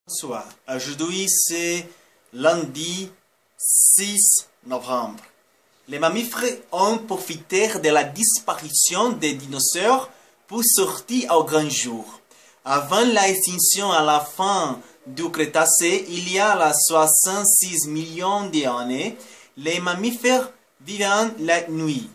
Bonsoir, aujourd'hui c'est lundi 6 novembre. Les mammifères ont profité de la disparition des dinosaures pour sortir au grand jour. Avant l'extinction à la fin du Crétacé, il y a 66 millions d'années, les mammifères vivaient la nuit.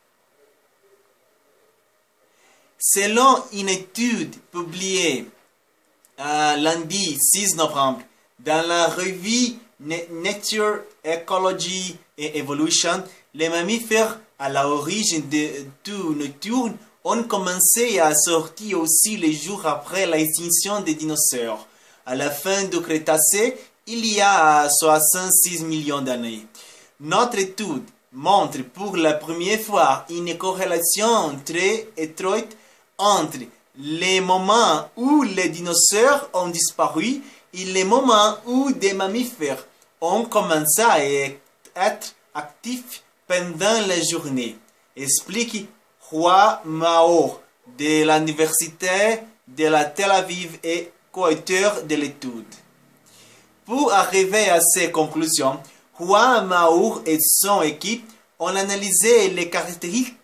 Selon une étude publiée lundi 6 novembre dans la revue Nature, Ecology and Evolution, les mammifères à l'origine du nocturne ont commencé à sortir aussi les jours après l'extinction des dinosaures. À la fin du Crétacé, il y a 66 millions d'années. Notre étude montre pour la première fois une corrélation très étroite entre les moments où les dinosaures ont disparu et les moments où des mammifères ont commencé à être actifs pendant la journée, explique Juan Maur de l'Université de la Tel Aviv et co-auteur de l'étude. Pour arriver à ces conclusions, Juan Maur et son équipe ont analysé les caractéristiques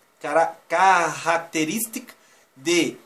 des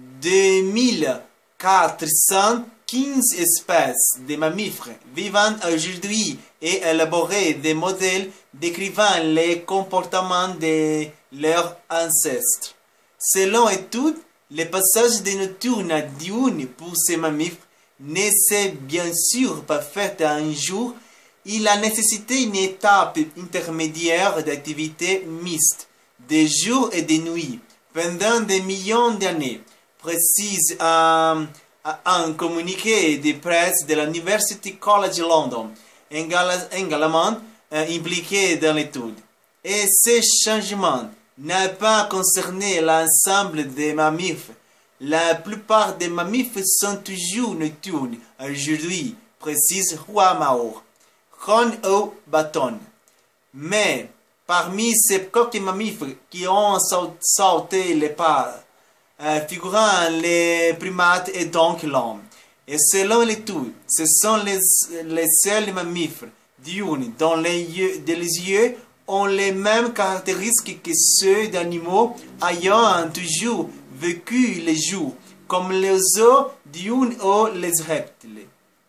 2415 espèces de mammifères vivant aujourd'hui et élaboré des modèles décrivant les comportements de leurs ancêtres. Selon l'étude, le passage de nocturne à diurne pour ces mammifères ne s'est bien sûr pas fait un jour. Il a nécessité une étape intermédiaire d'activité mixte, de jour et de nuit, pendant des millions d'années, précise un communiqué de presse de l'University College London, également impliqué dans l'étude. Et ce changement n'a pas concerné l'ensemble des mammifères. La plupart des mammifères sont toujours nocturnes aujourd'hui, précise Juan Maur. Ron O. Batton. Mais parmi ces quelques mammifères qui ont sauté les pas, figurant les primates et donc l'homme. Et selon l'étude, ce sont les seuls mammifères diurnes dont les yeux ont les mêmes caractéristiques que ceux d'animaux ayant toujours vécu les jours, comme les oiseaux diurnes ou les reptiles.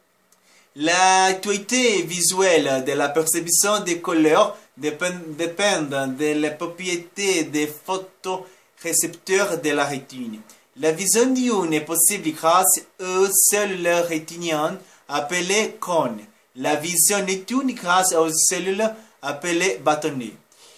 L'acuité visuelle de la perception des couleurs dépend de la propriété des photorécepteurs de la rétine. La vision diurne est possible grâce aux cellules rétiniennes appelées cônes. La vision nocturne grâce aux cellules appelées bâtonnets.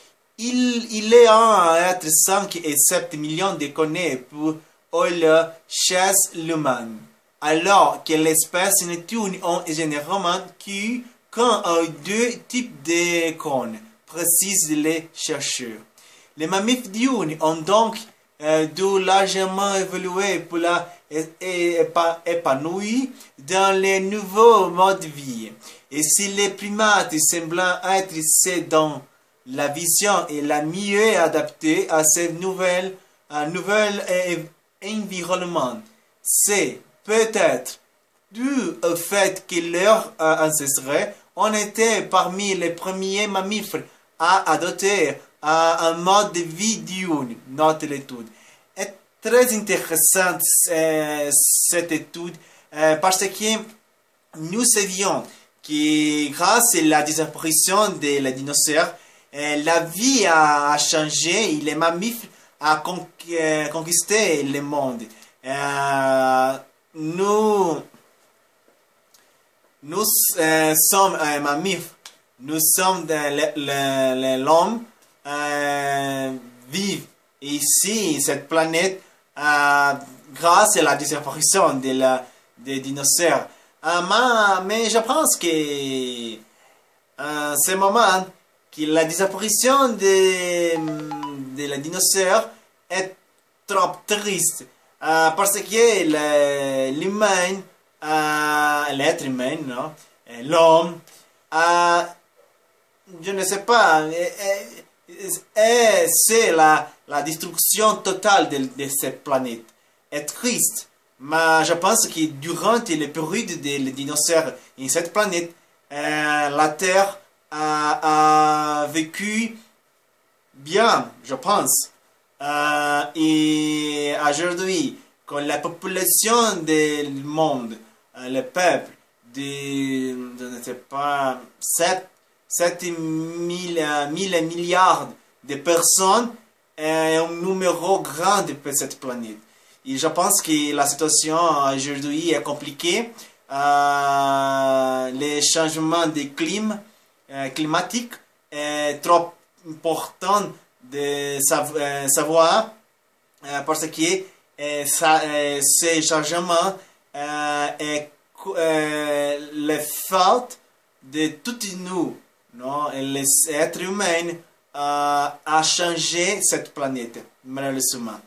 Il est entre 5 et 7 millions de cônes pour chez l'humain, alors que les espèces nocturnes ont généralement qu'un ou deux types de cônes, précisent les chercheurs. Les mammifères diurnes ont donc dû largement évoluer pour épanouir dans les nouveaux modes de vie. Et si les primates semblent être ceux dont la vision est la mieux adaptée à ces nouvel environnement, c'est peut-être dû au fait que leurs ancêtres ont été parmi les premiers mammifères à adopter un mode de vie diurne. Note l'étude. Est très intéressante cette étude parce que nous savions que grâce à la disparition des dinosaures, la vie a changé et les mammifères ont conquisté le monde. Nous sommes un mammifère. Nous sommes l'homme vivant ici, cette planète, grâce à la disparition des dinosaures. Mais je pense que ce moment que la disparition des dinosaures est trop triste parce que l'humain, l'être humain, non? L'homme, je ne sais pas, c'est la destruction totale de cette planète. Est triste, Mais je pense que durant les périodes des dinosaures sur cette planète, la Terre a vécu bien, je pense. Et aujourd'hui, quand la population du monde, le peuple, je ne sais pas, 7 milliards de personnes, est un numéro grand de cette planète. Et je pense que la situation aujourd'hui est compliquée. Les changements de climatique est trop important de savoir parce que ces changements est le fait de tous nous, non? Les êtres humains à changer cette planète, malheureusement.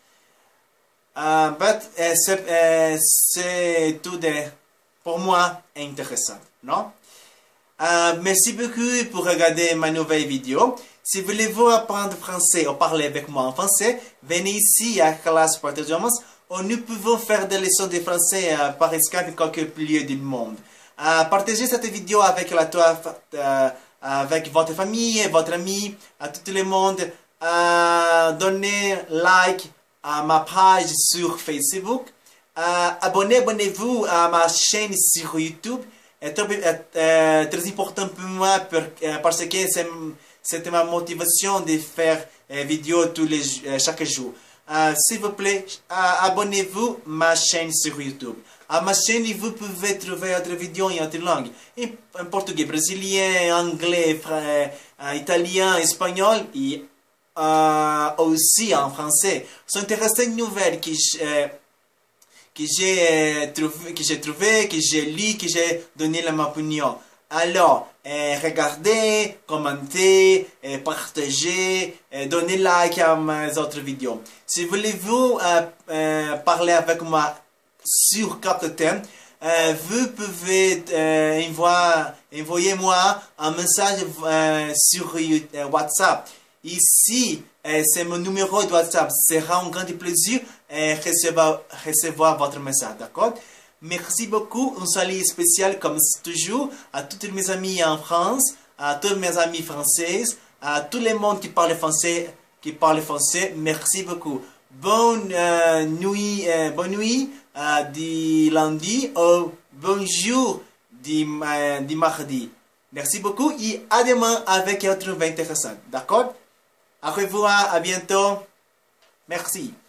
C'est tout pour moi intéressant, non? Merci beaucoup pour regarder ma nouvelle vidéo. Si vous voulez apprendre français ou parler avec moi en français, venez ici à Classe Partageons où nous pouvons faire des leçons de français par Skype dans quelques lieux du monde. Partagez cette vidéo avec avec votre famille, votre ami, à tout le monde. Donnez like à ma page sur Facebook. Abonnez-vous à ma chaîne sur YouTube. C'est très important pour moi parce que c'est ma motivation de faire vidéos chaque jour. S'il vous plaît, abonnez-vous à ma chaîne sur YouTube. À ma chaîne, vous pouvez trouver d'autres vidéos en autre langue. En portugais, brésilien, anglais, italien, espagnol et aussi en français. C'est intéressantes nouvelles que j'ai trouvé, que j'ai lu, que j'ai donné ma opinion. Alors, regardez, commentez, partagez, donnez like à mes autres vidéos. Si voulez-vous parler avec moi sur quelques thèmes, vous pouvez envoyer moi un message sur WhatsApp. Ici, c'est mon numéro de WhatsApp. Sera un grand plaisir recevoir votre message, d'accord? Merci beaucoup. Un salut spécial comme toujours à tous mes amis en France, à tous mes amis françaises, à tout le monde qui parle français. Merci beaucoup. Bonne nuit du lundi ou bonjour du mardi. Merci beaucoup et à demain avec un autre intéressant. D'accord? Au revoir, à bientôt. Merci.